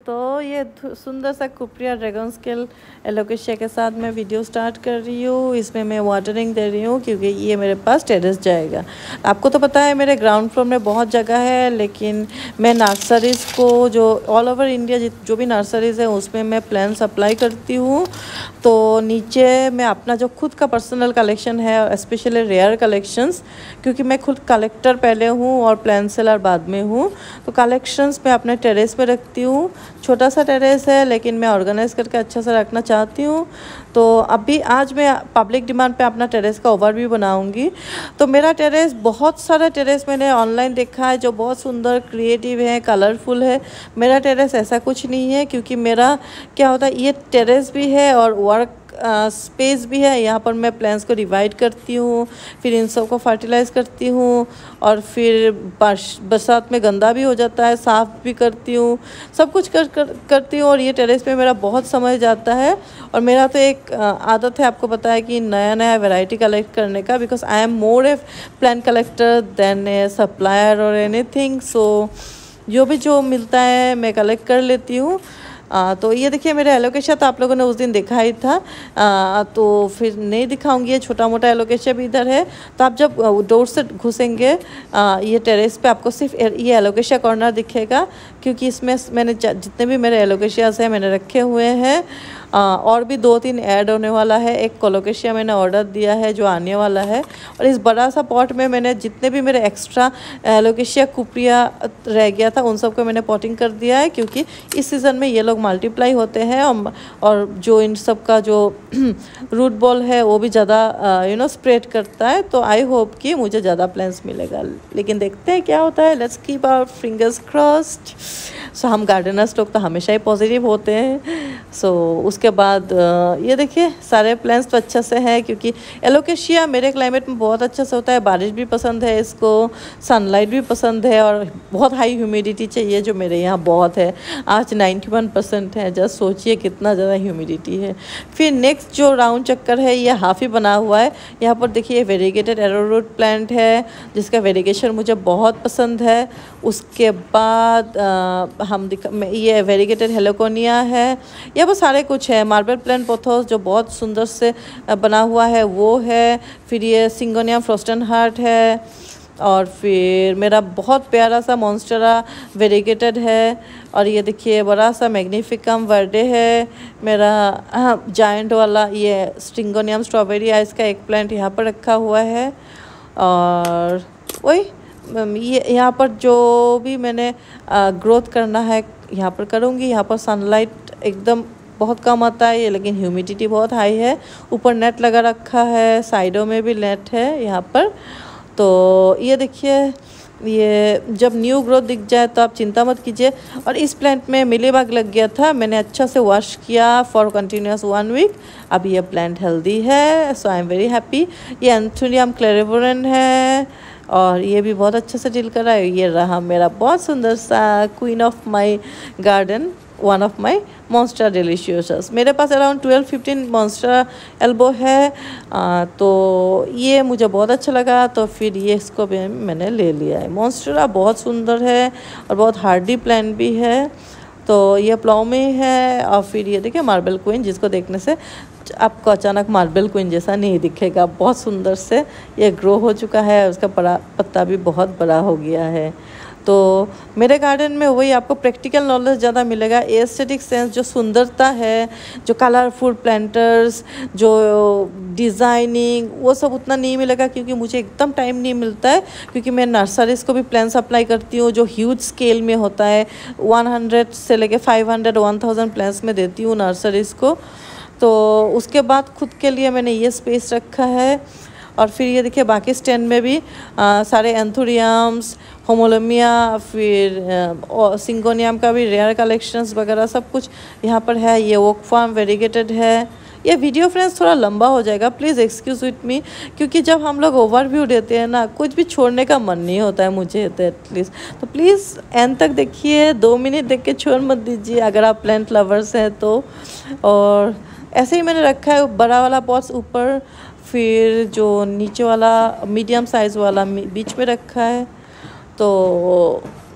दोस्तों, ये सुंदर सा कुप्रिया ड्रैगन स्केल एलोकेशिया के साथ मैं वीडियो स्टार्ट कर रही हूँ। इसमें मैं वाटरिंग दे रही हूँ क्योंकि ये मेरे पास टेरेस जाएगा। आपको तो पता है मेरे ग्राउंड फ्लोर में बहुत जगह है, लेकिन मैं नर्सरीज़ को जो ऑल ओवर इंडिया जो भी नर्सरीज़ है उसमें मैं प्लांट सप्लाई करती हूँ। तो नीचे मैं अपना जो खुद का पर्सनल कलेक्शन है, स्पेशली रेयर कलेक्शंस, क्योंकि मैं खुद कलेक्टर पहले हूँ और प्लांट सेलर बाद में हूँ, तो कलेक्शंस मैं अपने टेरेस पे रखती हूँ। छोटा सा टेरेस है लेकिन मैं ऑर्गेनाइज करके अच्छा सा रखना चाहती हूँ। तो अभी आज मैं पब्लिक डिमांड पे अपना टेरेस का ओवरव्यू बनाऊंगी। तो मेरा टेरेस, बहुत सारा टेरेस मैंने ऑनलाइन देखा है जो बहुत सुंदर, क्रिएटिव है, कलरफुल है। मेरा टेरेस ऐसा कुछ नहीं है, क्योंकि मेरा क्या होता है, ये टेरेस भी है और वर्क स्पेस भी है। यहाँ पर मैं प्लांट्स को डिवाइड करती हूँ, फिर इन सब को फर्टिलाइज़ करती हूँ, और फिर बरसात में गंदा भी हो जाता है, साफ़ भी करती हूँ, सब कुछ करती हूँ। और ये टेरेस पे मेरा बहुत समय जाता है। और मेरा तो एक आदत है, आपको पता है, कि नया नया वैरायटी कलेक्ट करने का, because I am more a plant collector than a supplier और एनीथिंग। सो जो मिलता है मैं कलेक्ट कर लेती हूँ। तो ये देखिए मेरा एलोकेशिया तो आप लोगों ने उस दिन देखा ही था, तो फिर नहीं दिखाऊंगी। ये छोटा मोटा एलोकेशिया भी इधर है। तो आप जब डोर से घुसेंगे ये टेरेस पे, आपको सिर्फ ये एलोकेशिया कॉर्नर दिखेगा, क्योंकि इसमें मैंने जितने भी मेरे एलोकेशियास हैं मैंने रखे हुए हैं। और भी 2-3 ऐड होने वाला है। एक कोलोकेशिया मैंने ऑर्डर दिया है जो आने वाला है। और इस बड़ा सा पॉट में मैंने जितने भी मेरे एक्स्ट्रा एलोकेशिया कुप्रिया रह गया था उन सबको मैंने पॉटिंग कर दिया है, क्योंकि इस सीज़न में ये लोग मल्टीप्लाई होते हैं। और जो इन सब का जो रूट बॉल है वो भी ज़्यादा स्प्रेड करता है। तो आई होप कि मुझे ज़्यादा प्लांट्स मिलेगा, लेकिन देखते हैं क्या होता है। Let's keep our fingers crossed. So हम गार्डनर्स लोग तो हमेशा ही पॉजिटिव होते हैं। सो उसके बाद ये देखिए सारे प्लांट्स तो अच्छे से हैं, क्योंकि एलोकेशिया मेरे क्लाइमेट में बहुत अच्छा से होता है। बारिश भी पसंद है इसको, सनलाइट भी पसंद है, और बहुत हाई ह्यूमिडिटी चाहिए जो मेरे यहाँ बहुत है। आज 91% है। जस्ट सोचिए कितना ज़्यादा ह्यूमिडिटी है। फिर नेक्स्ट जो राउंड चक्कर है ये हाफ ही बना हुआ है। यहाँ पर देखिए वेरीगेटेड एरोरूट प्लांट है, जिसका वेरीगेशन मुझे बहुत पसंद है। उसके बाद ये वेरीगेटेड हेलोकोनिया है। यहाँ पर सारे कुछ है। मार्बल प्लांट पोथोस जो बहुत सुंदर से बना हुआ है वो है। फिर ये सिंगोनियम फ्रोस्टन हार्ट है। और फिर मेरा बहुत प्यारा सा मॉन्स्टेरा वेरीगेटेड है। और ये देखिए बड़ा सा मैग्निफिकम वर्डे है मेरा, जायंट वाला। ये स्टिंगोनियम स्ट्रॉबेरी आइस का एक प्लांट यहाँ पर रखा हुआ है। और वही ये यहाँ पर जो भी मैंने ग्रोथ करना है यहाँ पर करूँगी। यहाँ पर सनलाइट एकदम बहुत कम आता है ये, लेकिन ह्यूमिडिटी बहुत हाई है। ऊपर नेट लगा रखा है, साइडों में भी नेट है यहाँ पर। तो ये देखिए, ये जब न्यू ग्रोथ दिख जाए तो आप चिंता मत कीजिए। और इस प्लांट में मिलीबग लग गया था, मैंने अच्छा से वॉश किया फॉर कंटिन्यूस 1 वीक। अब ये प्लांट हेल्दी है, so I am very happy. ये एंथोनियम क्लेरिवोरन है और ये भी बहुत अच्छे से डील कर रहा है। ये रहा मेरा बहुत सुंदर सा queen of my garden, one of my monstera deliciosa. मेरे पास अराउंड 12-15 मॉन्स्टेरा एल्बो है। तो ये मुझे बहुत अच्छा लगा, तो फिर ये इसको भी मैंने ले लिया है। मॉन्स्टेरा बहुत सुंदर है और बहुत हार्डी प्लांट भी है। तो ये प्लाव में है। और फिर ये देखिए मार्बल क्वीन, जिसको देखने से आपको अचानक मार्बल क्वीन जैसा नहीं दिखेगा। बहुत सुंदर से ये ग्रो हो चुका है, उसका पत्ता भी बहुत बड़ा हो गया है। तो मेरे गार्डन में वही आपको प्रैक्टिकल नॉलेज ज़्यादा मिलेगा। एस्थेटिक सेंस, जो सुंदरता है, जो कलरफुल प्लांटर्स, जो डिज़ाइनिंग, वो सब उतना नहीं मिलेगा, क्योंकि मुझे एकदम टाइम नहीं मिलता है। क्योंकि मैं नर्सरीज़ को भी प्लांट सप्लाई करती हूँ जो ह्यूज स्केल में होता है। 100 से लेके 500-1000 प्लांट्स में देती हूँ नर्सरीज़ को। तो उसके बाद खुद के लिए मैंने ये स्पेस रखा है। और फिर ये देखिए बाकी स्टैंड में भी सारे एंथोरियम्स, होमोलमिया, फिर सिंगोनियम का भी रेयर कलेक्शंस वगैरह सब कुछ यहाँ पर है। ये ओक फार्म वेरीगेटेड है। ये वीडियो फ्रेंड्स थोड़ा लंबा हो जाएगा, प्लीज़ एक्सक्यूज़ विथ मी, क्योंकि जब हम लोग ओवरव्यू देते हैं ना, कुछ भी छोड़ने का मन नहीं होता है मुझे तो एटलीस्ट। तो प्लीज़ एंड तक देखिए, 2 मिनट देख के छोड़ मत दीजिए अगर आप प्लांट लवर्स हैं तो। और ऐसे ही मैंने रखा है बड़ा वाला पॉट्स ऊपर, फिर जो नीचे वाला मीडियम साइज़ वाला बीच में रखा है। तो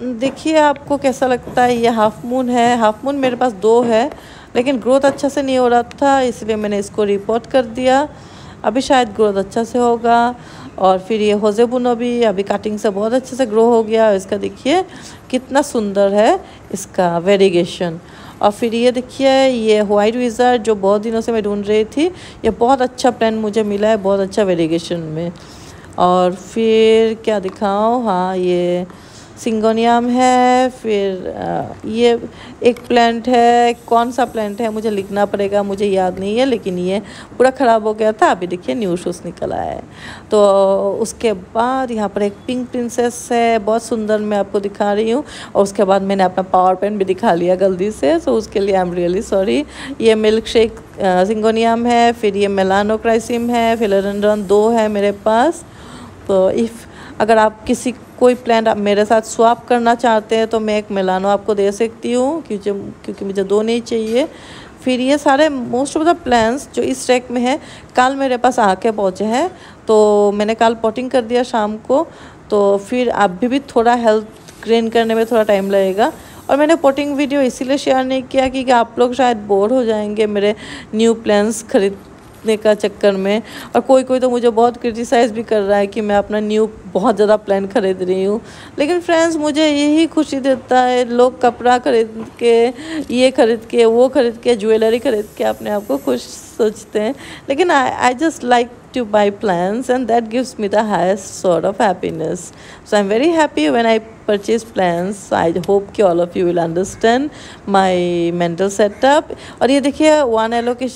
देखिए आपको कैसा लगता है। ये हाफ मून है, हाफ मून मेरे पास 2 है, लेकिन ग्रोथ अच्छा से नहीं हो रहा था, इसलिए मैंने इसको रिपोर्ट कर दिया। अभी शायद ग्रोथ अच्छा से होगा। और फिर ये होजेबुनो भी अभी कटिंग से बहुत अच्छे से ग्रो हो गया। इसका देखिए कितना सुंदर है इसका वेरिगेशन। और फिर ये देखिए ये वाइट विज़ार्ड जो बहुत दिनों से मैं ढूंढ रही थी, ये बहुत अच्छा प्लांट मुझे मिला है, बहुत अच्छा वेरिगेशन में। और फिर क्या दिखाऊं, हाँ ये सिंगोनियम है। फिर ये एक प्लांट है, कौन सा प्लांट है मुझे लिखना पड़ेगा, मुझे याद नहीं है, लेकिन ये पूरा ख़राब हो गया था। अभी देखिए न्यू शूज़ निकल आया है। तो उसके बाद यहाँ पर एक पिंक प्रिंसेस है, बहुत सुंदर, मैं आपको दिखा रही हूँ। और उसके बाद मैंने अपना पावर पेन भी दिखा लिया गलती से, तो उसके लिए आई एम रियली सॉरी। ये मिल्क शेक सिंगोनियम है। फिर ये मेलानोक्राइसिम है। फिलोडेंड्रॉन 2 है मेरे पास। तो अगर आप कोई प्लांट आप मेरे साथ स्वैप करना चाहते हैं तो मैं एक मेलानो आपको दे सकती हूँ, क्योंकि मुझे 2 नहीं चाहिए। फिर ये सारे मोस्ट ऑफ द प्लांट्स जो इस रैक में है कल मेरे पास आके पहुँचे हैं, तो मैंने कल पॉटिंग कर दिया शाम को। तो फिर अभी भी थोड़ा हेल्थ ग्रेन करने में थोड़ा टाइम लगेगा। और मैंने पॉटिंग वीडियो इसीलिए शेयर नहीं किया क्योंकि आप लोग शायद बोर हो जाएंगे मेरे न्यू प्लांट्स खरीदने का चक्कर में। और कोई तो मुझे बहुत क्रिटिसाइज़ भी कर रहा है कि मैं अपना न्यू बहुत ज़्यादा प्लान खरीद रही हूँ। लेकिन फ्रेंड्स मुझे यही खुशी देता है, लोग कपड़ा खरीद के, ये खरीद के, वो खरीद के, ज्वेलरी खरीद के अपने आप को खुश सोचते हैं, लेकिन I just like to buy plants and that gives me the highest sort of happiness. So I'm very happy when I purchase plants. I hope कि all of you will understand my mental setup. और ये देखिए one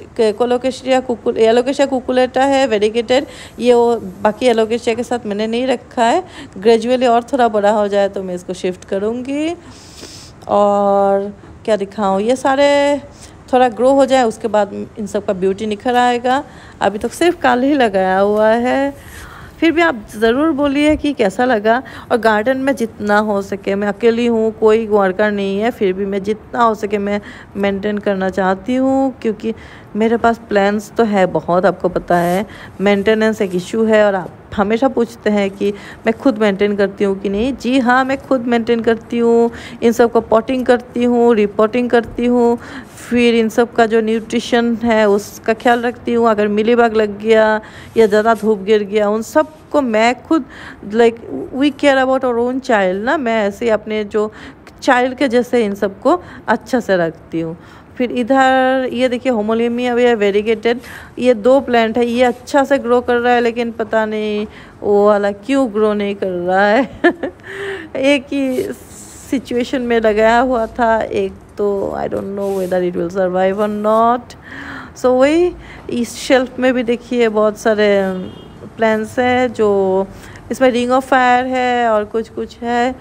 alocasia कुकुलेटा है variegated. ये वो बाकी alocasia के साथ मैंने नहीं रखा है, ग्रेजुअली और थोड़ा बड़ा हो जाए तो मैं इसको शिफ्ट करूँगी। और क्या दिखाऊँ, ये सारे थोड़ा ग्रो हो जाए उसके बाद इन सब का ब्यूटी निखर आएगा। अभी तक सिर्फ कल ही लगाया हुआ है। फिर भी आप ज़रूर बोलिए कि कैसा लगा। और गार्डन में जितना हो सके, मैं अकेली हूँ, कोई वर्कर नहीं है, फिर भी मैं जितना हो सके मैं मेंटेन करना चाहती हूँ, क्योंकि मेरे पास प्लान्स तो है बहुत, आपको पता है मेंटेनेंस एक इशू है। और आप हमेशा पूछते हैं कि मैं खुद मेंटेन करती हूँ कि नहीं। जी हाँ, मैं खुद मेंटेन करती हूँ, इन सब को पॉटिंग करती हूँ, रिपोर्टिंग करती हूँ, फिर इन सब का जो न्यूट्रिशन है उसका ख्याल रखती हूँ। अगर मिलीबग लग गया या ज़्यादा धूप गिर गया, उन सब को मैं खुद like we care about our own child ना, मैं ऐसे अपने जो चाइल्ड के जैसे इन सब को अच्छा से रखती हूँ। फिर इधर ये देखिए होमोलिमिया भी है वेरिगेटेड। ये 2 प्लांट है, ये अच्छा से ग्रो कर रहा है, लेकिन पता नहीं वो वाला क्यों ग्रो नहीं कर रहा है एक ही सिचुएशन में लगाया हुआ था, एक तो I don't know whether it will survive और नॉट। सो वही इस शेल्फ में भी देखिए बहुत सारे प्लांट्स हैं, जो इसमें रिंग ऑफ फायर है और कुछ है,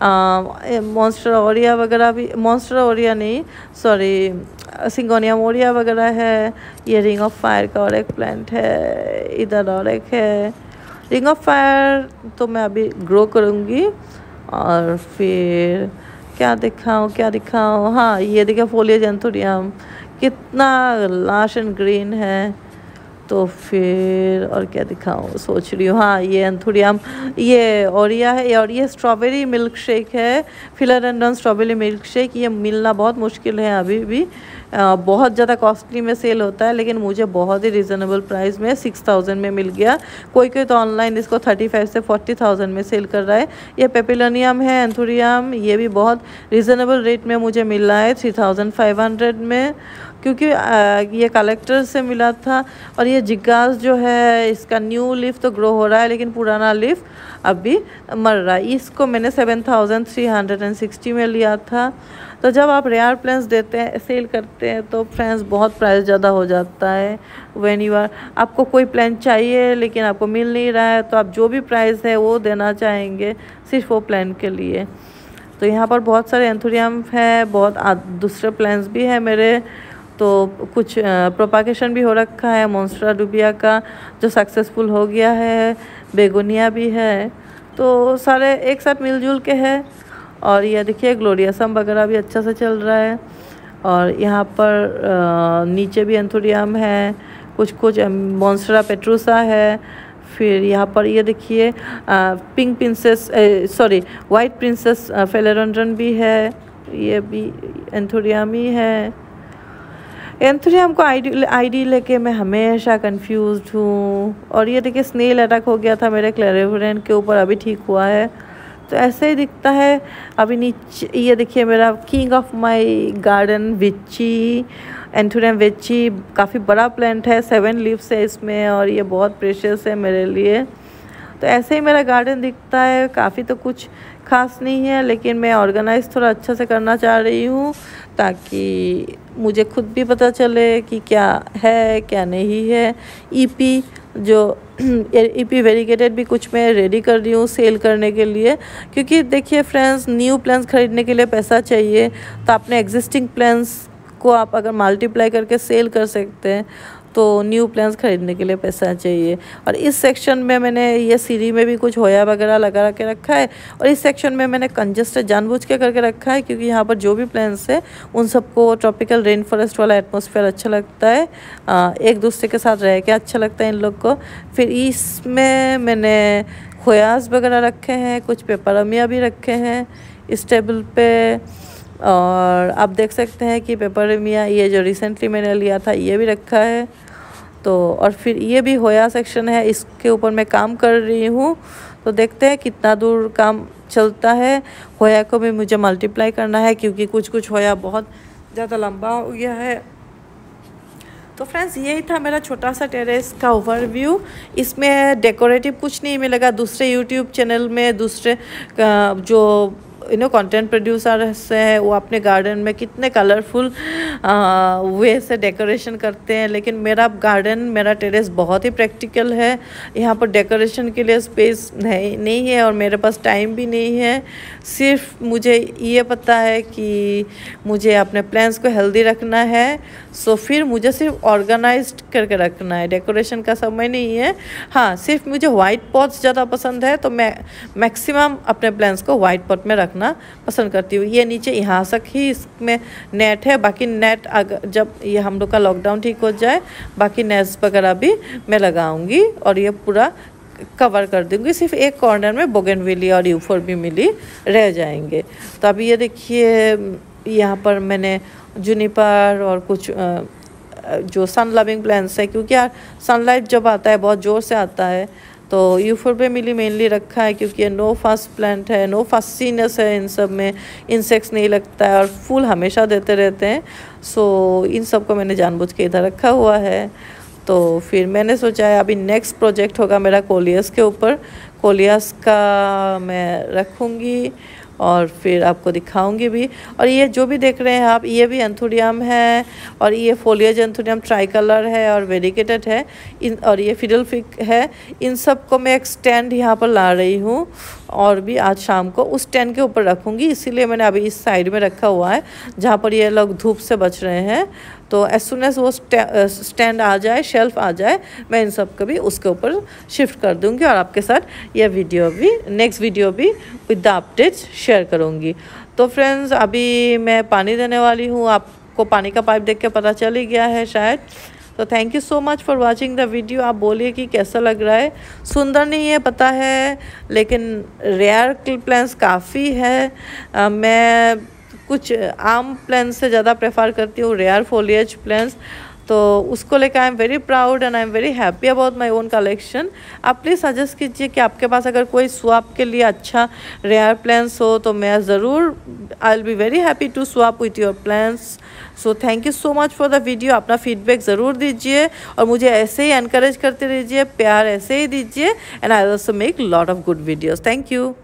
मॉन्स्टर ओरिया वगैरह भी, मॉन्स्टर ओरिया नहीं सॉरी सिंगोनियम ओरिया वगैरह है। ये रिंग ऑफ फायर का और एक प्लांट है, इधर और एक है। रिंग ऑफ फायर तो मैं अभी ग्रो करूँगी। और फिर क्या दिखाऊँ, हाँ ये देखिए फोलिएज एंथोरियम कितना लाश एंड ग्रीन है। तो फिर और क्या दिखाऊँ सोच रही हूँ, हाँ ये एंथोरियम, ये ओरिया है। और ये स्ट्रॉबेरी मिल्क शेक है, फिलोडेंड्रॉन स्ट्रॉबेरी मिल्क शेक। ये मिलना बहुत मुश्किल है अभी भी, बहुत ज़्यादा कॉस्टली में सेल होता है, लेकिन मुझे बहुत ही रिजनेबल प्राइस में 6000 में मिल गया। कोई तो ऑनलाइन इसको 35 से 40,000 में सेल कर रहा है। ये पेपिलोनियम है एंथोरियम, ये भी बहुत रिजनेबल रेट में मुझे मिल रहा है 3500 में, क्योंकि ये कलेक्टर से मिला था। और ये जिगास जो है इसका न्यू लीफ तो ग्रो हो रहा है, लेकिन पुराना लीफ अभी मर रहा है। इसको मैंने 7360 में लिया था। तो जब आप रेयर प्लांट्स देते हैं, सेल करते हैं, तो फ्रेंड्स बहुत प्राइस ज़्यादा हो जाता है। व्हेन यू आर, आपको कोई प्लांट चाहिए लेकिन आपको मिल नहीं रहा है, तो आप जो भी प्राइस है वो देना चाहेंगे सिर्फ वो प्लांट के लिए। तो यहाँ पर बहुत सारे एंथोरियम है, बहुत दूसरे प्लांट्स भी हैं मेरे। तो कुछ प्रोपागेशन भी हो रखा है मॉन्स्टरा डुबिया का, जो सक्सेसफुल हो गया है। बेगोनिया भी है, तो सारे एक साथ मिलजुल के है। और ये देखिए ग्लोरियसम वगैरह भी अच्छा से चल रहा है। और यहाँ पर नीचे भी एंथोरियम है, कुछ मॉन्स्टरा पेट्रूसा है। फिर यहाँ पर ये देखिए pink princess sorry white princess philodendron भी है, ये भी एंथोरियम ही है। एंथोरियम को आईडी लेके मैं हमेशा कंफ्यूज्ड हूँ। और ये देखिए स्नेल अटैक हो गया था मेरे क्लेरेवरेन के ऊपर, अभी ठीक हुआ है। तो ऐसे ही दिखता है। अभी नीचे ये देखिए मेरा king of my garden veitchii, anthurium veitchii, काफ़ी बड़ा प्लांट है, 7 लीव्स है इसमें और ये बहुत प्रेशियस है मेरे लिए। तो ऐसे ही मेरा गार्डन दिखता है। काफ़ी तो कुछ खास नहीं है, लेकिन मैं ऑर्गेनाइज थोड़ा अच्छा से करना चाह रही हूँ ताकि मुझे खुद भी पता चले कि क्या है क्या नहीं है। ईपी जो ईपी वेरीगेटेड भी कुछ मैं रेडी कर रही हूँ सेल करने के लिए, क्योंकि देखिए फ्रेंड्स, न्यू प्लान्स खरीदने के लिए पैसा चाहिए। तो अपने एग्जिस्टिंग प्लान्स को आप अगर मल्टीप्लाई करके सेल कर सकते हैं तो न्यू प्लान्स खरीदने के लिए पैसा चाहिए। और इस सेक्शन में मैंने ये सीढ़ी में भी कुछ होया वगैरह लगा के रखा है। और इस सेक्शन में मैंने कंजस्टेड जानबूझ के करके रखा है, क्योंकि यहाँ पर जो भी प्लान्स है उन सबको ट्रॉपिकल रेन फॉरेस्ट वाला एटमॉस्फेयर अच्छा लगता है, एक दूसरे के साथ रह के अच्छा लगता है इन लोग को। फिर इसमें मैंने होयास वगैरह रखे हैं, कुछ पेपरमिया भी रखे हैं इस टेबल पे। और आप देख सकते हैं कि पेपरमिया ये जो रिसेंटली मैंने लिया था ये भी रखा है। तो और फिर ये भी होया सेक्शन है, इसके ऊपर मैं काम कर रही हूँ। तो देखते हैं कितना दूर काम चलता है। होया को भी मुझे मल्टीप्लाई करना है, क्योंकि कुछ कुछ होया बहुत ज़्यादा लंबा हो गया है। तो फ्रेंड्स, यही था मेरा छोटा सा टेरेस का ओवरव्यू। इसमें डेकोरेटिव कुछ नहीं मिलेगा। दूसरे यूट्यूब चैनल में दूसरे जो कंटेंट प्रोड्यूसर्स हैं वो अपने गार्डन में कितने कलरफुल वे से डेकोरेशन करते हैं, लेकिन मेरा गार्डन, मेरा टेरेस बहुत ही प्रैक्टिकल है। यहाँ पर डेकोरेशन के लिए स्पेस नहीं है और मेरे पास टाइम भी नहीं है। सिर्फ मुझे ये पता है कि मुझे अपने प्लांट्स को हेल्दी रखना है, सो फिर मुझे सिर्फ ऑर्गेनाइज्ड करके रखना है। डेकोरेशन का समय नहीं है। हाँ, सिर्फ मुझे वाइट पॉट्स ज़्यादा पसंद है, तो मैं मैक्सिमम अपने प्लांट्स को वाइट पॉट में रखना पसंद करती हूँ। ये नीचे यहाँ तक ही इसमें नेट है, बाकी नेट अगर जब ये हम लोग का लॉकडाउन ठीक हो जाए, बाकी नेट्स वगैरह भी मैं लगाऊंगी और ये पूरा कवर कर दूंगी। सिर्फ एक कॉर्नर में बोगनविलिया और यूफोर्बिया रह जाएंगे। तो अभी ये देखिए यहाँ पर मैंने जुनिपर और कुछ जो सन लविंग प्लांट्स है, क्योंकि यार सनलाइट जब आता है बहुत ज़ोर से आता है, तो यूफोर्बिया मेनली रखा है क्योंकि ये नो फास्ट प्लांट है, नो फास्टीनेस है, इन सब में इंसेक्ट्स नहीं लगता है और फूल हमेशा देते रहते हैं। सो इन सब को मैंने जानबूझ के इधर रखा हुआ है। तो फिर मैंने सोचा है अभी नेक्स्ट प्रोजेक्ट होगा मेरा कोलियस के ऊपर। कोलियस का मैं रखूँगी और फिर आपको दिखाऊंगी भी। और ये जो भी देख रहे हैं आप, ये भी एंथोरियम है और ये फोलिएज एंथोरियम ट्राई कलर है और वेरिगेटेड है और ये फिडलफिग है। इन सब को मैं एक स्टैंड यहाँ पर ला रही हूँ और भी आज शाम को उस स्टैंड के ऊपर रखूँगी, इसीलिए मैंने अभी इस साइड में रखा हुआ है जहाँ पर ये लोग धूप से बच रहे हैं। तो एज सुन एज वो स्टैंड आ जाए, शेल्फ आ जाए, मैं इन सब को भी उसके ऊपर शिफ्ट कर दूँगी और आपके साथ यह वीडियो भी, नेक्स्ट वीडियो भी विद द अपडेट्स शेयर करूँगी। तो फ्रेंड्स, अभी मैं पानी देने वाली हूँ। आपको पानी का पाइप देख के पता चल ही गया है शायद। तो thank you so much for watching the video. आप बोलिए कि कैसा लग रहा है। सुंदर नहीं है पता है, लेकिन रेयर प्लांट्स काफ़ी है। मैं कुछ आम प्लांट्स से ज़्यादा प्रेफर करती हूँ रेयर फोलिएज प्लांट्स, तो उसको लेकर I am very proud and I am very happy about my own collection. आप प्लीज़ सजेस्ट कीजिए कि आपके पास अगर कोई स्वैप के लिए अच्छा रेयर प्लांट्स हो तो मैं ज़रूर, I will be very happy to swap with your plants. So thank you so much for the video. अपना फीडबैक ज़रूर दीजिए और मुझे ऐसे ही एनकरेज करते रहिए, प्यार ऐसे ही दीजिए and I also make lot of good videos. Thank you.